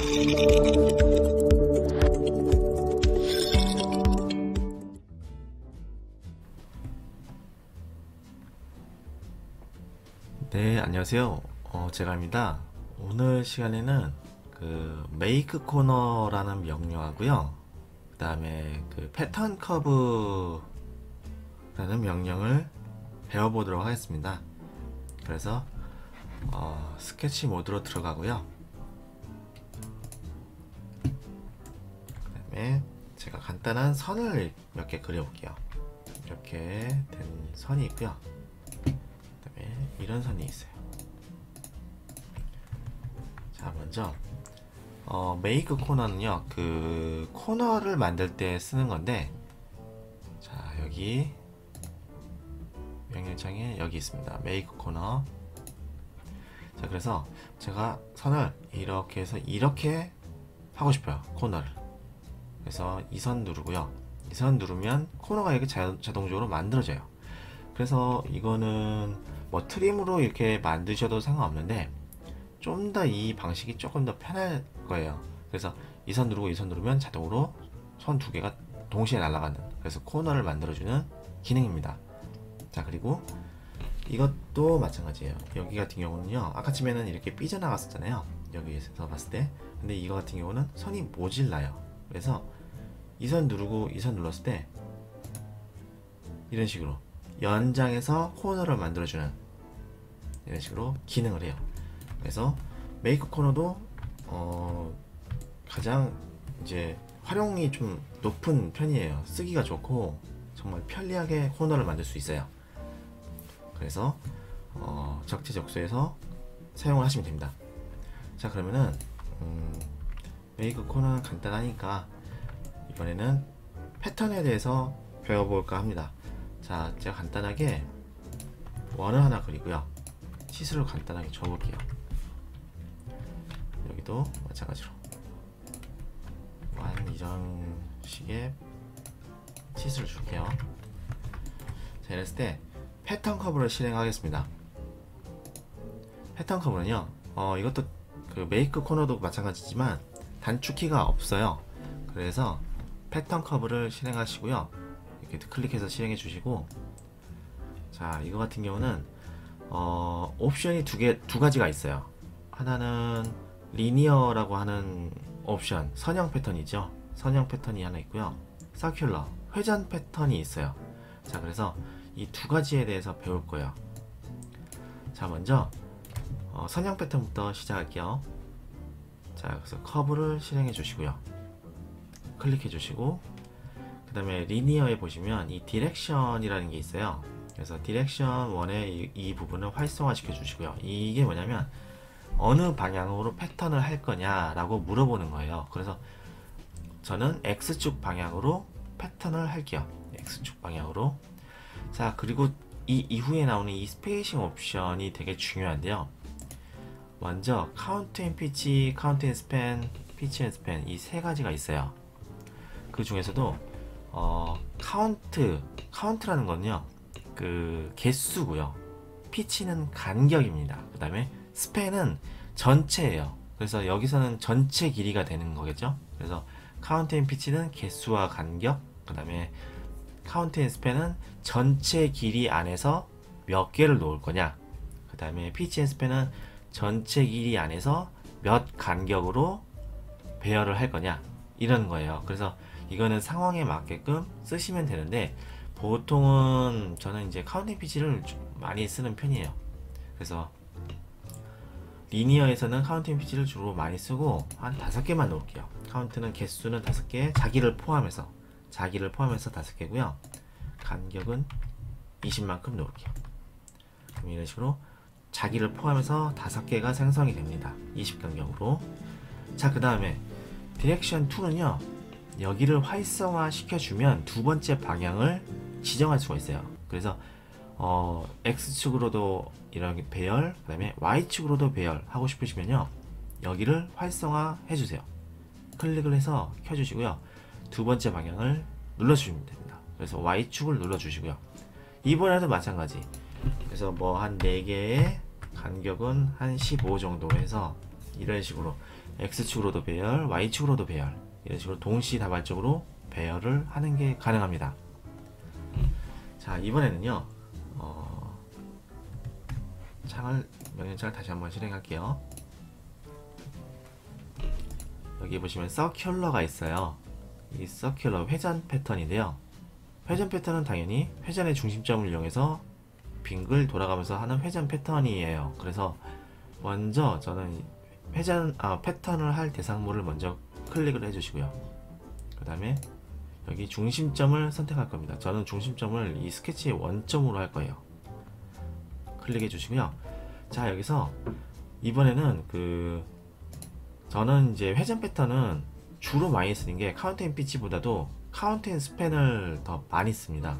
네, 안녕하세요. 제가입니다. 오늘 시간에는 그 메이크 코너라는 명령하고요. 그 다음에 그 패턴 커브라는 명령을 배워보도록 하겠습니다. 그래서 스케치 모드로 들어가고요. 그 다음에 제가 간단한 선을 몇 개 그려볼게요. 이렇게 된 선이 있고요. 이런 선이 있어요. 자, 먼저 메이크 코너는요, 그 코너를 만들 때 쓰는 건데, 자, 여기 명령창에 여기 있습니다. 메이크 코너. 자, 그래서 제가 선을 이렇게 해서 이렇게 하고 싶어요, 코너를. 그래서 이 선 누르고요. 이 선 누르면 코너가 이렇게 자동적으로 만들어져요. 그래서 이거는 뭐 트림으로 이렇게 만드셔도 상관없는데 좀 더 이 방식이 조금 더 편할 거예요. 그래서 이 선 누르고 이 선 누르면 자동으로 선 두 개가 동시에 날아가는, 그래서 코너를 만들어주는 기능입니다. 자, 그리고 이것도 마찬가지예요. 여기 같은 경우는요, 아까쯤에는 이렇게 삐져나갔었잖아요, 여기에서 봤을 때. 근데 이거 같은 경우는 선이 모질라요. 그래서 이 선 누르고 이 선 눌렀을 때 이런 식으로 연장해서 코너를 만들어주는 이런 식으로 기능을 해요. 그래서 메이크 코너도 가장 이제 활용이 좀 높은 편이에요. 쓰기가 좋고 정말 편리하게 코너를 만들 수 있어요. 그래서 적재적소에서 사용을 하시면 됩니다. 자, 그러면은 메이크 코너는 간단하니까 이번에는 패턴에 대해서 배워볼까 합니다. 자, 제가 간단하게 원을 하나 그리고요, 치수를 간단하게 줘볼게요. 여기도 마찬가지로 이런 식의 치수를 줄게요. 자, 이랬을 때 패턴 커브를 실행하겠습니다. 패턴 커브는요, 이것도 그 메이크 코너도 마찬가지지만 단축키가 없어요. 그래서 패턴 커브를 실행하시고요, 이렇게 클릭해서 실행해 주시고, 자, 이거 같은 경우는 옵션이 두 가지가 있어요. 하나는 리니어라고 하는 옵션, 선형 패턴이죠. 선형 패턴이 하나 있고요, 서큘러, 회전 패턴이 있어요. 자, 그래서 이 두 가지에 대해서 배울 거예요. 자, 먼저 선형 패턴부터 시작할게요. 자, 그래서 커브를 실행해 주시고요, 클릭해 주시고, 그 다음에 리니어에 보시면 이 디렉션이라는 게 있어요. 그래서 디렉션 1의 이 부분을 활성화 시켜 주시고요. 이게 뭐냐면 어느 방향으로 패턴을 할 거냐 라고 물어보는 거예요. 그래서 저는 X축 방향으로 패턴을 할게요. X축 방향으로. 자, 그리고 이 이후에 나오는 이 스페이싱 옵션이 되게 중요한데요. 먼저 카운트 앤 피치, 카운트 앤 스팬, 피치 앤 스팬, 이 세 가지가 있어요. 그 중에서도 카운트라는 건요, 그 개수고요, 피치는 간격입니다. 그 다음에 스팬은 전체예요. 그래서 여기서는 전체 길이가 되는 거겠죠. 그래서 카운트 앤 피치는 개수와 간격, 그 다음에 카운트 앤 스팬은 전체 길이 안에서 몇 개를 놓을 거냐, 그 다음에 피치 앤 스팬은 전체 길이 안에서 몇 간격으로 배열을 할 거냐, 이런 거예요. 그래서 이거는 상황에 맞게끔 쓰시면 되는데, 보통은 저는 이제 카운트 앤 피치를 많이 쓰는 편이에요. 그래서 리니어에서는 카운트 앤 피치를 주로 많이 쓰고 한 5개만 놓을게요. 카운트는 개수는 5개, 자기를 포함해서 5개고요. 간격은 20만큼 놓을게요. 그럼 이런 식으로 자기를 포함해서 5개가 생성이 됩니다. 20 간격으로. 자, 그 다음에 디렉션 2는요, 여기를 활성화 시켜주면 두 번째 방향을 지정할 수가 있어요. 그래서 X축으로도 이렇게 배열, 그 다음에 Y축으로도 배열 하고 싶으시면요, 여기를 활성화 해주세요. 클릭을 해서 켜주시고요, 두 번째 방향을 눌러주시면 됩니다. 그래서 Y축을 눌러주시고요, 이번에도 마찬가지. 그래서 뭐 한 4개의 간격은 한 15 정도 해서 이런 식으로 X축으로도 배열, Y축으로도 배열, 이런 식으로 동시다발적으로 배열을 하는 게 가능합니다. 자, 이번에는요, 명령창을 다시 한번 실행할게요. 여기 보시면 서큘러가 있어요. 이 서큘러 회전 패턴인데요. 회전 패턴은 당연히 회전의 중심점을 이용해서 빙글 돌아가면서 하는 회전 패턴이에요. 그래서 먼저 저는 패턴을 할 대상물을 먼저 클릭을 해주시고요. 그 다음에 여기 중심점을 선택할 겁니다. 저는 중심점을 이 스케치의 원점으로 할 거예요. 클릭해 주시고요. 자, 여기서 이번에는 저는 이제 회전 패턴은 주로 많이 쓰는 게 카운트 앤 피치보다도 카운트 앤 스팬을 더 많이 씁니다.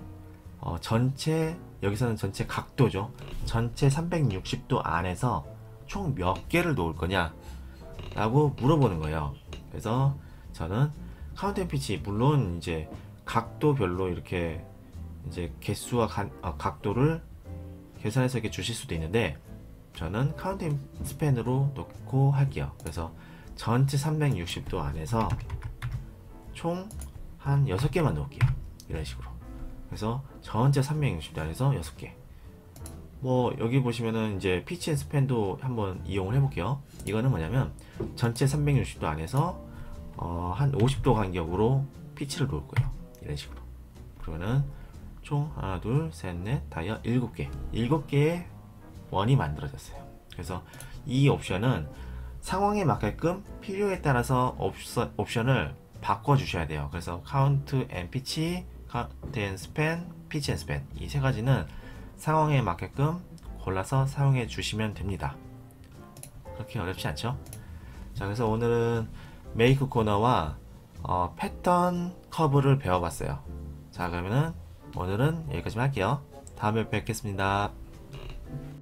여기서는 전체 각도죠. 전체 360도 안에서 총 몇 개를 놓을 거냐 라고 물어보는 거예요. 그래서 저는 카운트 앤 피치, 물론 이제 각도별로 이렇게 이제 개수와 각도를 계산해서 이렇게 주실 수도 있는데, 저는 카운트 앤 스팬으로 놓고 할게요. 그래서 전체 360도 안에서 총 한 6개만 놓을게요. 이런 식으로. 그래서 전체 360도 안에서 6개. 뭐 여기 보시면은 이제 피치 앤 스팬도 한번 이용을 해볼게요. 이거는 뭐냐면 전체 360도 안에서 한 50도 간격으로 피치를 놓을 거예요. 이런 식으로. 그러면은 총 하나, 둘, 셋, 넷, 다여 7개. 7개의 원이 만들어졌어요. 그래서 이 옵션은 상황에 맞게끔 필요에 따라서 옵션을 바꿔 주셔야 돼요. 그래서 카운트 앤 피치, 카운트 앤 스팬, 피치 앤 스팬, 이 세 가지는 상황에 맞게끔 골라서 사용해 주시면 됩니다. 그렇게 어렵지 않죠? 자, 그래서 오늘은 메이크 코너와 패턴 커브를 배워봤어요. 자, 그러면은 오늘은 여기까지만 할게요. 다음에 뵙겠습니다.